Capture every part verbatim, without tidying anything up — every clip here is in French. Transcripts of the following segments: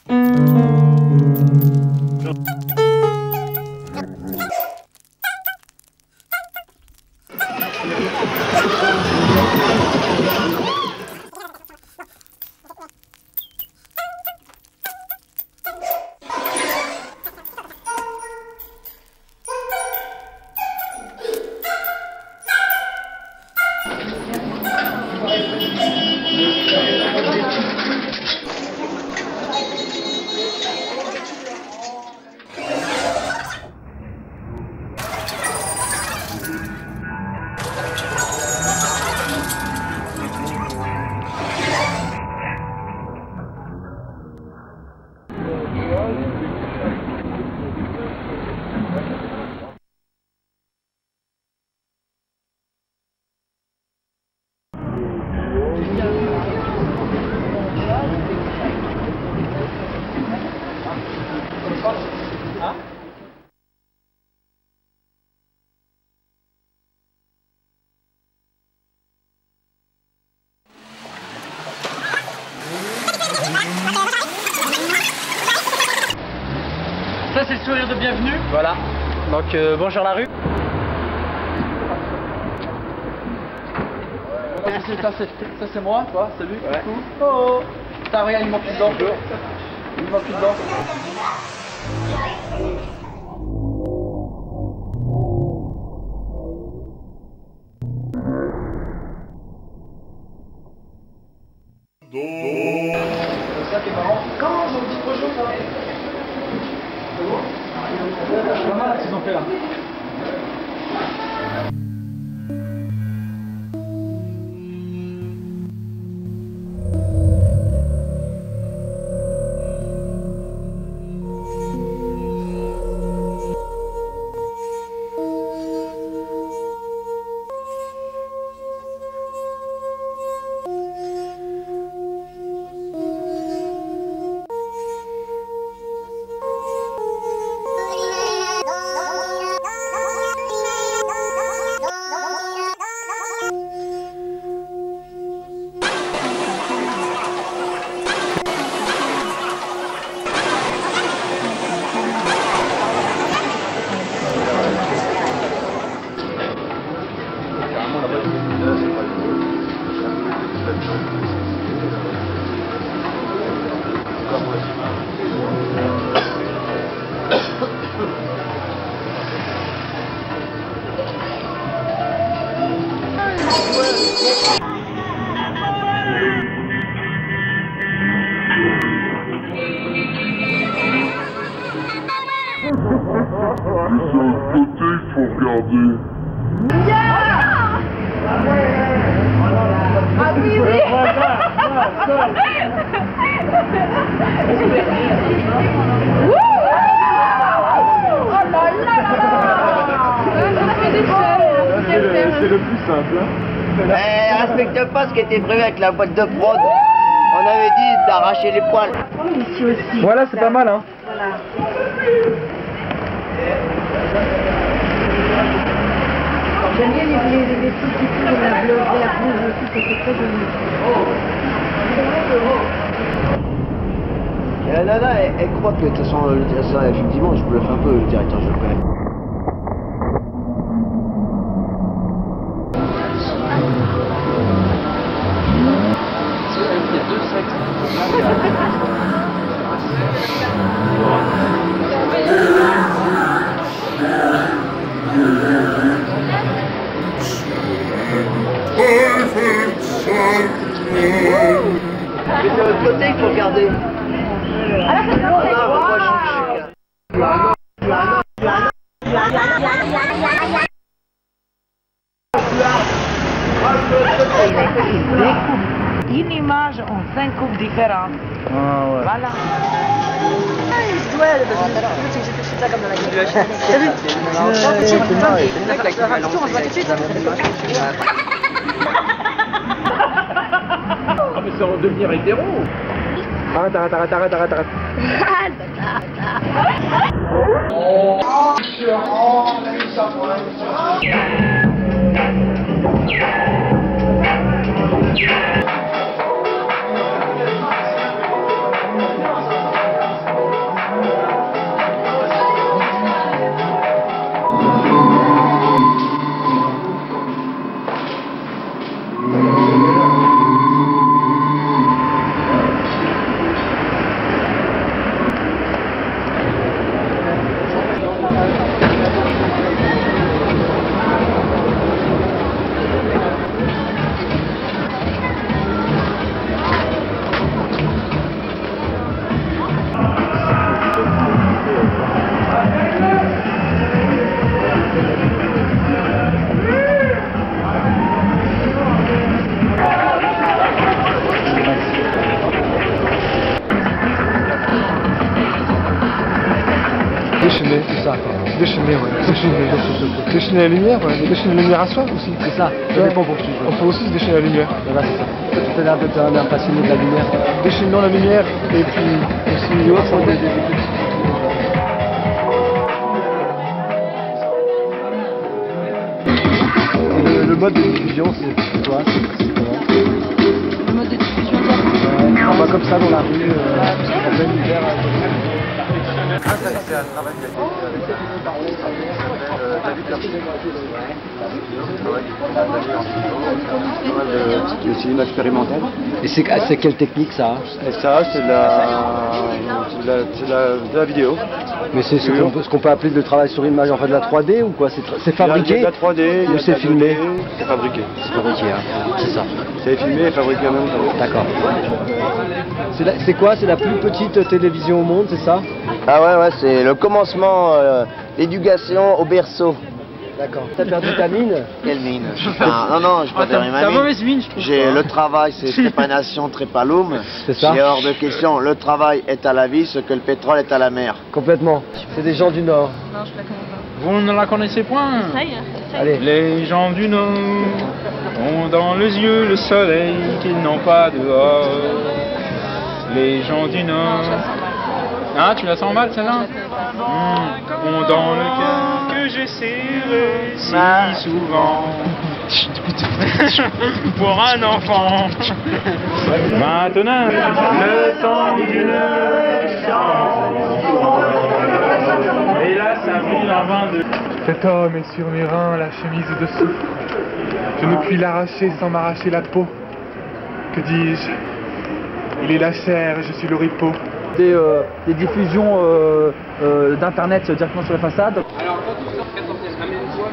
Ça c'est le sourire de bienvenue. Voilà. Donc euh, bonjour la rue. Ça c'est moi, toi, salut, ouais. Coucou. Oh, oh. Putain, regarde, il manque une dent. Il manque une dent. C'est ça qui est marrant. Comment j'ai un petit projet ça? C'est bon? C'est pas mal ce qu'ils ont fait là. Sur le côté, il faut regarder. Ah oui, oui. C'est le plus simple. Eh, respecte pas ce qui était prévu avec la boîte de prod. On avait dit d'arracher les poils. Ici aussi. Voilà, c'est pas mal, hein. Voilà. J'aime bien les, les, les trucs qui font de la bleue, de la rouge aussi, c'est très joli. La nana, elle, elle croit que de toute façon, le, ça, effectivement, je bluffe un peu, le directeur, je le connais. Il y a deux sexes. Mais de l'autre côté, il faut regarder. Ah là, c'est Non, non, moi, je suis une image en cinq coupes différentes. Ah ouais. Voilà. Ouais, parce que tu sais, je fais ça comme dans la gueule. T'as vu? On se voit tout de suite. Ah mais c'est redevenir hétéro. Arrête, arrête, arrête, arrête, arrête, arrête. déchaîner. C'est ça. Déchaîner, ouais. Déchaîner. Déchaîner la lumière, ouais. Déchaîner la lumière à soi aussi. C'est ça. Ça Ouais. dépend pour qui. On peut aussi se déchaîner la lumière. Voilà, c'est ça. Toi, tu t'es un peu un, un passionné de la lumière. Déchaînons la lumière et puis aussi autre des, des, des Le, le mode de diffusion, c'est quoi? C'est comment? Le mode de diffusion, Ouais, on va comme ça dans la rue, euh, en plein hiver. Le cinéma expérimental. Et c'est c'est quelle technique ça? Et ça, c'est de la, c'est de la, c'est de la, de la vidéo. Mais c'est ce qu'on peut, ce qu'on peut appeler le travail sur image, en fait de la trois D ou quoi? C'est c'est Il y a fabriqué? de la trois D, il y a Ou de c'est la filmé? deux D, c'est fabriqué. C'est fabriqué, hein. C'est ça. C'est filmé et fabriqué en même temps. D'accord. C'est la- C'est quoi? C'est la plus petite télévision au monde, c'est ça? Ah ouais, ouais, c'est le commencement, euh, l'éducation au berceau. D'accord. T'as perdu ta mine? Quelle mine? Enfin, non, non, j'ai pas perdu ma mine. J'ai le travail, c'est trépanation, trépaloum. C'est ça. C'est hors de question. Le travail est à la vie, ce que le pétrole est à la mer. Complètement. C'est des gens du Nord. Non, je la connais pas. Vous ne la connaissez point. Ça y est. Allez. Les gens du Nord ont dans les yeux le soleil qu'ils n'ont pas dehors. Les gens du Nord. Ah, tu la sens mal celle-là? Mmh. Ont dans le cœur que j'ai serré si souvent. Pour un enfant. Maintenant, le temps d'une chance. Et là, ça brûle en vain de. Cet homme est sur mes reins, la chemise dessous. Je ne puis l'arracher sans m'arracher la peau. Que dis-je? Il est la chair, je suis l'oripeau. Des, euh, des diffusions euh, euh, d'internet directement sur la façade. Alors, quand tu sors quatorzième, amène-toi.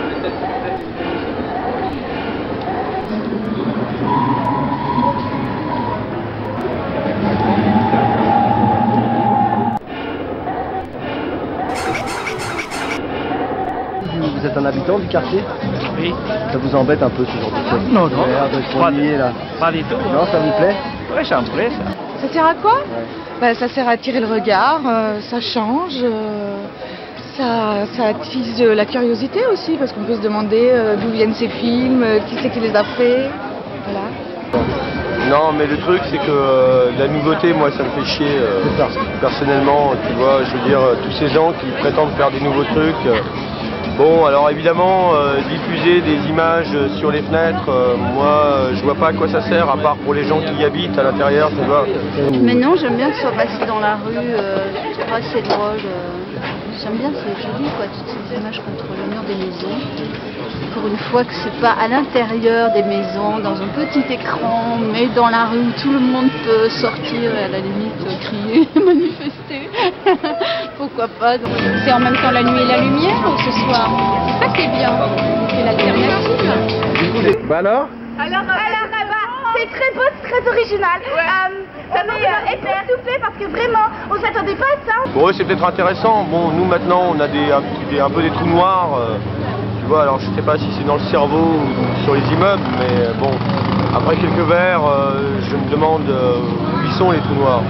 Vous êtes un habitant du quartier? Oui. Ça vous embête un peu ce genre de choses? Non, non. L'air d'être Pas ennuyé, là. Pas du tout. Non, ça vous plaît? Ouais, ça me plaît ça. Ça sert à quoi? Bah, ça sert à attirer le regard, euh, ça change, euh, ça, ça attise la curiosité aussi, parce qu'on peut se demander euh, d'où viennent ces films, euh, qui c'est qui les a faits. Voilà. Non, mais le truc, c'est que euh, la nouveauté, moi, ça me fait chier. euh, personnellement, tu vois, je veux dire, euh, tous ces gens qui prétendent faire des nouveaux trucs. euh, Bon, alors évidemment, euh, diffuser des images sur les fenêtres, euh, moi, euh, je vois pas à quoi ça sert, à part pour les gens qui y habitent à l'intérieur, tu vois. Mais non, j'aime bien que ce soit passé dans la rue, euh, je trouve assez drôle. euh, J'aime bien, c'est joli, quoi, toutes ces images contre le mur des maisons. Pour une fois que c'est pas à l'intérieur des maisons, dans un petit écran, mais dans la rue où tout le monde peut sortir et à la limite euh, crier, manifester. Pourquoi pas? donc. C'est en même temps la nuit et la lumière ou ce soir? C'est ça qui est bien, c'est l'alternative. Bah alors? Alors, alors eh ben, c'est très beau, c'est très original. Euh, ça m'a euh, époustouflé parce que vraiment, on s'attendait pas à ça. Pour eux, c'est peut-être intéressant. Bon, nous, maintenant, on a des, un, petit- des- un peu des trous noirs. euh, tu vois, alors je sais pas si c'est dans le cerveau ou sur les immeubles, mais euh, bon, après quelques verres, euh, je me demande euh, où ils sont les trous noirs.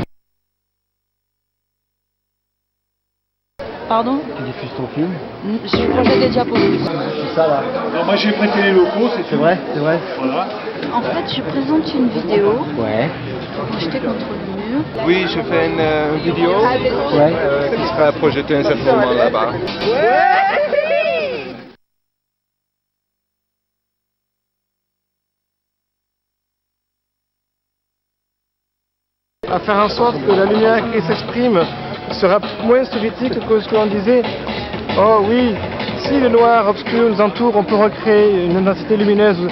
Pardon? Tu diffuses ton film? Je projette des diapositives. C'est ça là. Alors moi j'ai prêté les locaux, c'est C'est vrai? C'est vrai? Voilà. En fait, je présente une vidéo Ouais. projetée contre le mur. Oui, je fais une, euh, une vidéo Ouais. euh, qui sera projetée un certain moment là-bas. À faire en sorte que la lumière qui s'exprime sera moins soviétique que ce que l'on disait. Oh oui, si le noir obscur nous entoure, on peut recréer une intensité lumineuse.